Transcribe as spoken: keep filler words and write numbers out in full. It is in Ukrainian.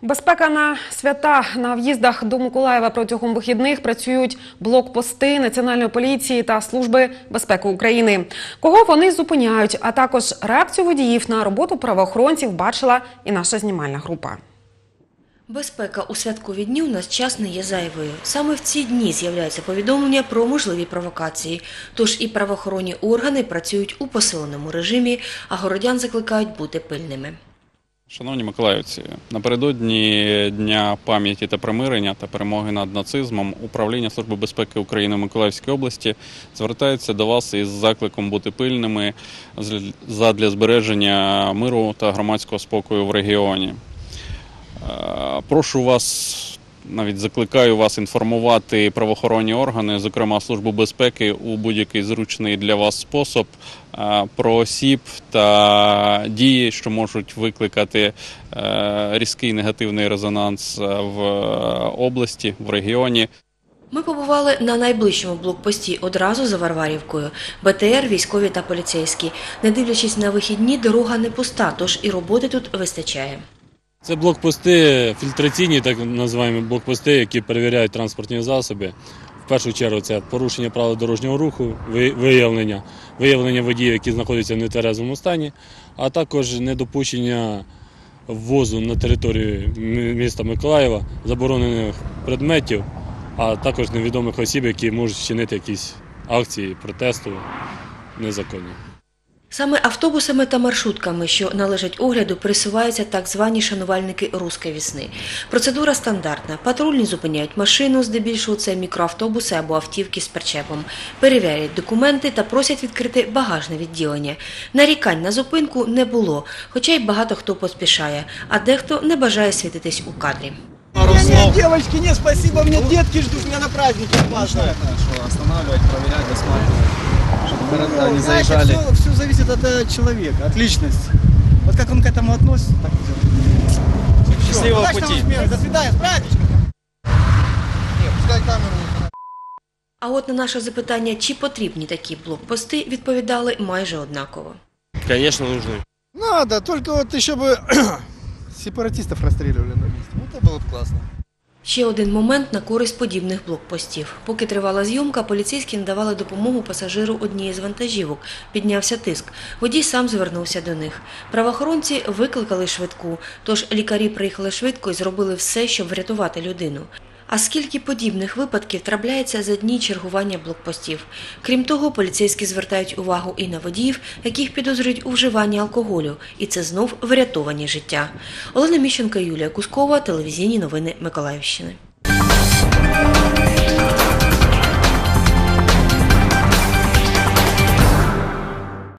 Безпека на свята. На в'їздах до Миколаєва протягом вихідних працюють блокпости Національної поліції та Служби безпеки України. Кого вони зупиняють, а також реакцію водіїв на роботу правоохоронців бачила і наша знімальна група. Безпека у святкові дні у нас час не є зайвою. Саме в ці дні з'являються повідомлення про можливі провокації. Тож і правоохоронні органи працюють у посиленому режимі, а городян закликають бути пильними. Шановні миколаївці, напередодні Дня пам'яті та примирення та перемоги над нацизмом Управління Служби безпеки України в Миколаївській області звертається до вас із закликом бути пильними задля збереження миру та громадського спокою в регіоні. Прошу вас, навіть закликаю вас інформувати правоохоронні органи, зокрема Службу безпеки, у будь-який зручний для вас спосіб про осіб та дії, що можуть викликати різкий негативний резонанс в області, в регіоні. Ми побували на найближчому блокпості одразу за Варварівкою. Бе Те Ер, військові та поліцейські. Не дивлячись на вихідні, дорога не пуста, тож і роботи тут вистачає. Це блокпости, фільтраційні, так називаємо блокпости, які перевіряють транспортні засоби. В першу чергу це порушення правил дорожнього руху, виявлення, виявлення водіїв, які знаходяться в нетверезому стані, а також недопущення ввозу на територію міста Миколаєва заборонених предметів, а також невідомих осіб, які можуть вчинити якісь акції протесту незаконні. Саме автобусами та маршрутками, що належать огляду, пересуваються так звані шанувальники «Руської весни». Процедура стандартна. Патрульні зупиняють машину, здебільшого це мікроавтобуси або автівки з причепом. Перевіряють документи та просять відкрити багажне відділення. Нарікань на зупинку не було, хоча й багато хто поспішає, а дехто не бажає світитись у кадрі. Нет, девочки, нет, спасибо, мне детки ждут, меня на празднике опасно. Останавливать, проверять, досматривать, чтобы города не Знаете, заезжали. все, все зависит от э, человека, от личности. Вот как он к этому относится, так и делает. Счастливого Удачного пути. успеха, до свидания, с праздничком. Нет, пускай камеру. А от на наше запитання, чи потрібні такі блокпости, відповідали майже однаково. Конечно, нужны. Надо, только вот еще бы сепаратистов расстреливали на месте. Вот это было бы классно. Ще один момент на користь подібних блокпостів. Поки тривала зйомка, поліцейські надавали допомогу пасажиру однієї з вантажівок. Піднявся тиск. Водій сам звернувся до них. Правоохоронці викликали швидку, тож лікарі приїхали швидко і зробили все, щоб врятувати людину. А скільки подібних випадків трапляється за дні чергування блокпостів? Крім того, поліцейські звертають увагу і на водіїв, яких підозрюють у вживанні алкоголю. І це знов врятовані життя. Олена Міщенко, Юлія Кускова, телевізійні новини Миколаївщини.